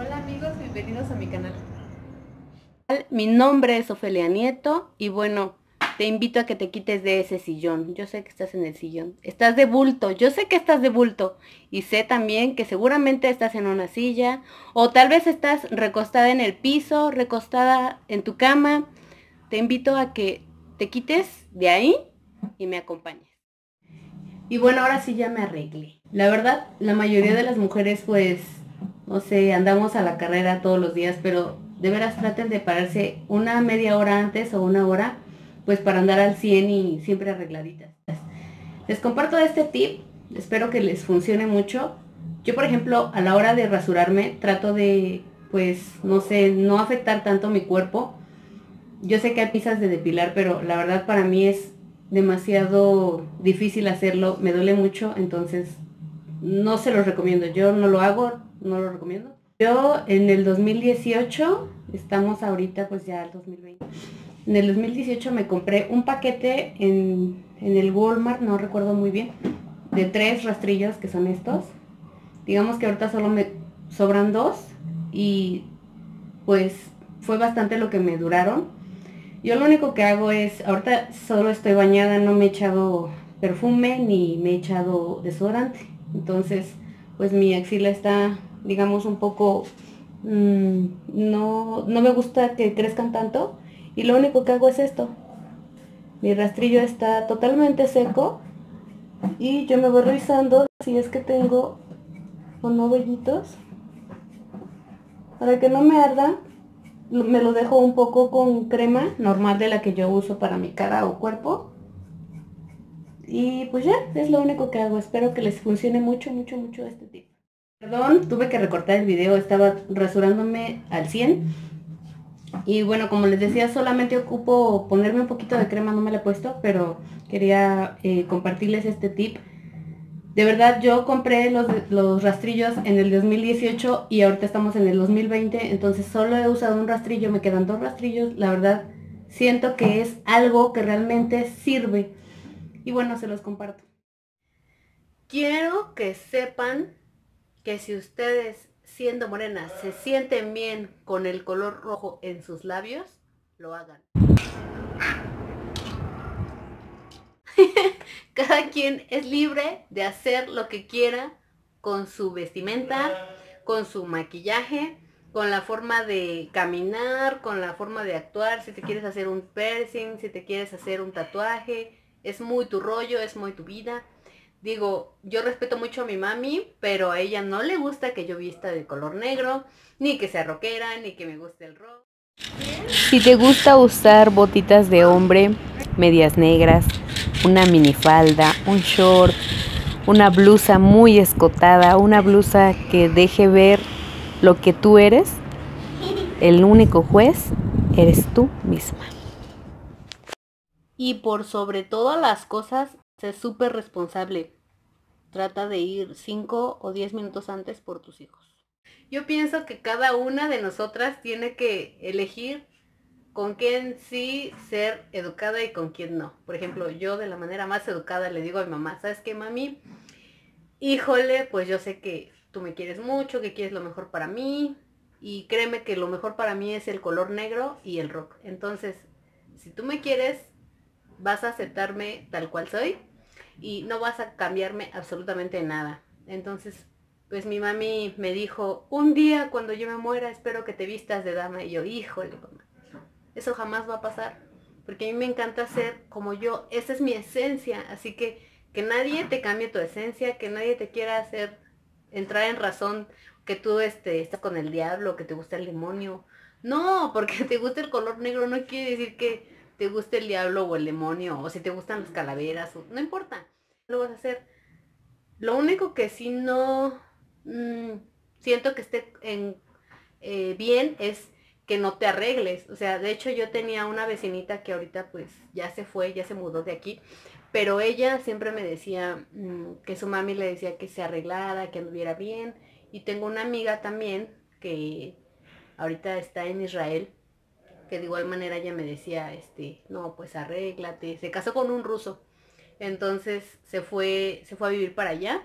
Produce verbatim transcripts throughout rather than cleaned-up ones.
Hola amigos, bienvenidos a mi canal. Mi nombre es Ofelia Nieto y bueno, te invito a que te quites de ese sillón. Yo sé que estás en el sillón. Estás de bulto, yo sé que estás de bulto. Y sé también que seguramente estás en una silla o tal vez estás recostada en el piso, recostada en tu cama. Te invito a que te quites de ahí y me acompañes. Y bueno, ahora sí ya me arreglé. La verdad, la mayoría de las mujeres pues, no sé, andamos a la carrera todos los días, pero de veras traten de pararse una media hora antes o una hora, pues para andar al cien y siempre arregladitas. Les comparto este tip, espero que les funcione mucho. Yo, por ejemplo, a la hora de rasurarme, trato de, pues, no sé, no afectar tanto mi cuerpo. Yo sé que hay piezas de depilar, pero la verdad para mí es demasiado difícil hacerlo, me duele mucho, entonces no se los recomiendo. Yo no lo hago, no lo recomiendo. Yo en el dos mil dieciocho, estamos ahorita pues ya el dos mil veinte, en el dos mil dieciocho me compré un paquete en, en el Walmart, no recuerdo muy bien, de tres rastrillos que son estos. Digamos que ahorita solo me sobran dos y pues fue bastante lo que me duraron. Yo lo único que hago es, ahorita solo estoy bañada, no me he echado perfume ni me he echado desodorante. Entonces, pues mi axila está, digamos, un poco, mmm, no, no me gusta que crezcan tanto. Y lo único que hago es esto. Mi rastrillo está totalmente seco y yo me voy revisando si es que tengo o no vellitos. Para que no me arda, me lo dejo un poco con crema normal de la que yo uso para mi cara o cuerpo. Y pues ya, es lo único que hago. Espero que les funcione mucho, mucho, mucho este tip. Perdón, tuve que recortar el video, estaba rasurándome al cien. Y bueno, como les decía, solamente ocupo ponerme un poquito de crema, no me la he puesto, pero quería eh, compartirles este tip. De verdad, yo compré los, los rastrillos en el dos mil dieciocho y ahorita estamos en el dos mil veinte, entonces solo he usado un rastrillo, me quedan dos rastrillos. La verdad, siento que es algo que realmente sirve. Y bueno, se los comparto. Quiero que sepan que si ustedes, siendo morenas, se sienten bien con el color rojo en sus labios, lo hagan. Cada quien es libre de hacer lo que quiera con su vestimenta, con su maquillaje, con la forma de caminar, con la forma de actuar. Si te quieres hacer un piercing, si te quieres hacer un tatuaje, es muy tu rollo, es muy tu vida. Digo, yo respeto mucho a mi mami, pero a ella no le gusta que yo vista de color negro, ni que sea rockera, ni que me guste el rock. Si te gusta usar botitas de hombre, medias negras, una minifalda, un short, una blusa muy escotada, una blusa que deje ver lo que tú eres, el único juez eres tú misma. Y por sobre todas las cosas, sé súper responsable. Trata de ir cinco o diez minutos antes por tus hijos. Yo pienso que cada una de nosotras tiene que elegir con quién sí ser educada y con quién no. Por ejemplo, yo de la manera más educada le digo a mi mamá, ¿sabes qué, mami? Híjole, pues yo sé que tú me quieres mucho, que quieres lo mejor para mí, y créeme que lo mejor para mí es el color negro y el rock. Entonces, si tú me quieres, vas a aceptarme tal cual soy y no vas a cambiarme absolutamente nada. Entonces, pues mi mami me dijo, un día cuando yo me muera espero que te vistas de dama. Y yo, híjole, mamá, eso jamás va a pasar, porque a mí me encanta ser como yo, esa es mi esencia, así que que nadie te cambie tu esencia, que nadie te quiera hacer entrar en razón que tú este, estás con el diablo, que te gusta el demonio. No, porque te gusta el color negro no quiere decir que te guste el diablo o el demonio, o si te gustan las calaveras, o, no importa, lo vas a hacer. Lo único que sí no mmm, siento que esté en, eh, bien es que no te arregles. O sea, de hecho yo tenía una vecinita que ahorita pues ya se fue, ya se mudó de aquí, pero ella siempre me decía mmm, que su mami le decía que se arreglara, que anduviera bien. Y tengo una amiga también que ahorita está en Israel, que de igual manera ella me decía, este, no, pues arréglate. Se casó con un ruso, entonces se fue, se fue a vivir para allá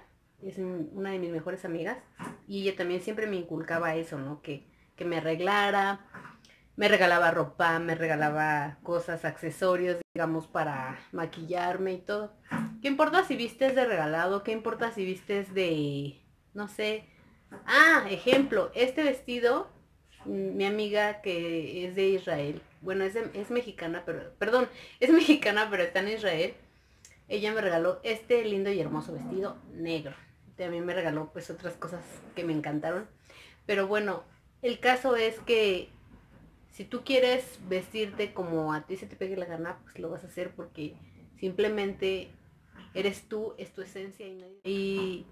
es una de mis mejores amigas, y ella también siempre me inculcaba eso, ¿no? Que, que me arreglara, me regalaba ropa, me regalaba cosas, accesorios, digamos, para maquillarme y todo. ¿Qué importa si vistes de regalado? ¿Qué importa si vistes de, no sé? Ah, ejemplo, este vestido, mi amiga que es de Israel, bueno, es, de, es mexicana, pero, perdón, es mexicana, pero está en Israel. Ella me regaló este lindo y hermoso vestido negro. También me regaló pues otras cosas que me encantaron. Pero bueno, el caso es que si tú quieres vestirte como a ti se te pegue la gana, pues lo vas a hacer porque simplemente eres tú, es tu esencia. Y, y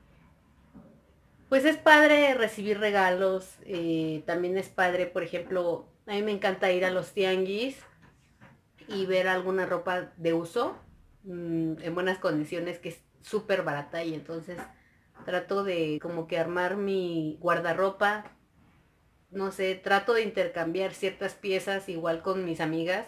pues es padre recibir regalos. Eh, también es padre, por ejemplo, a mí me encanta ir a los tianguis y ver alguna ropa de uso mmm, en buenas condiciones que es súper barata, y entonces trato de como que armar mi guardarropa, no sé, trato de intercambiar ciertas piezas igual con mis amigas,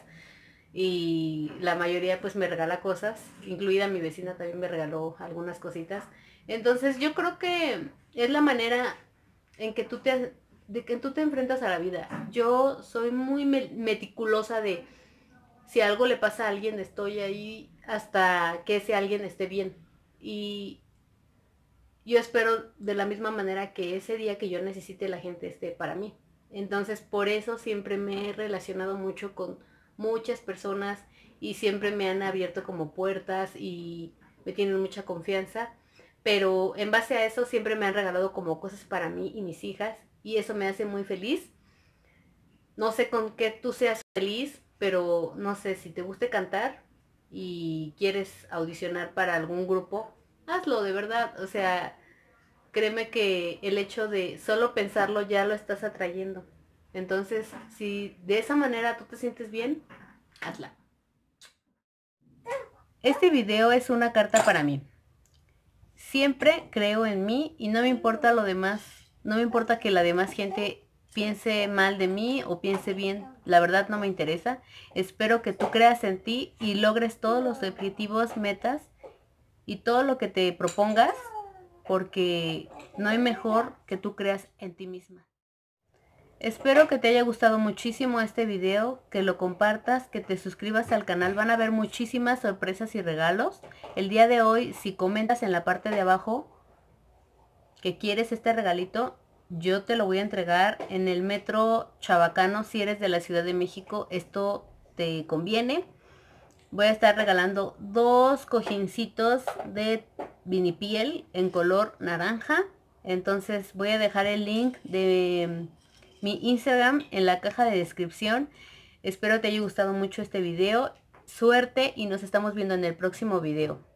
y la mayoría pues me regala cosas, incluida mi vecina también me regaló algunas cositas. Entonces yo creo que es la manera en que tú te, de que tú te enfrentas a la vida. Yo soy muy meticulosa de si algo le pasa a alguien, estoy ahí hasta que ese alguien esté bien. Y yo espero de la misma manera que ese día que yo necesite la gente esté para mí. Entonces por eso siempre me he relacionado mucho con muchas personas y siempre me han abierto como puertas y me tienen mucha confianza. Pero en base a eso siempre me han regalado como cosas para mí y mis hijas, y eso me hace muy feliz. No sé con qué tú seas feliz, pero no sé, si te guste cantar y quieres audicionar para algún grupo, hazlo de verdad. O sea, créeme que el hecho de solo pensarlo ya lo estás atrayendo. Entonces, si de esa manera tú te sientes bien, hazla. Este video es una carta para mí. Siempre creo en mí y no me importa lo demás, no me importa que la demás gente piense mal de mí o piense bien, la verdad no me interesa. Espero que tú creas en ti y logres todos los objetivos, metas y todo lo que te propongas, porque no hay mejor que tú creas en ti misma. Espero que te haya gustado muchísimo este video, que lo compartas, que te suscribas al canal. Van a haber muchísimas sorpresas y regalos. El día de hoy, si comentas en la parte de abajo que quieres este regalito, yo te lo voy a entregar en el metro Chabacano. Si eres de la Ciudad de México, esto te conviene. Voy a estar regalando dos cojincitos de vinipiel en color naranja. Entonces voy a dejar el link de mi Instagram en la caja de descripción. Espero te haya gustado mucho este video. Suerte y nos estamos viendo en el próximo video.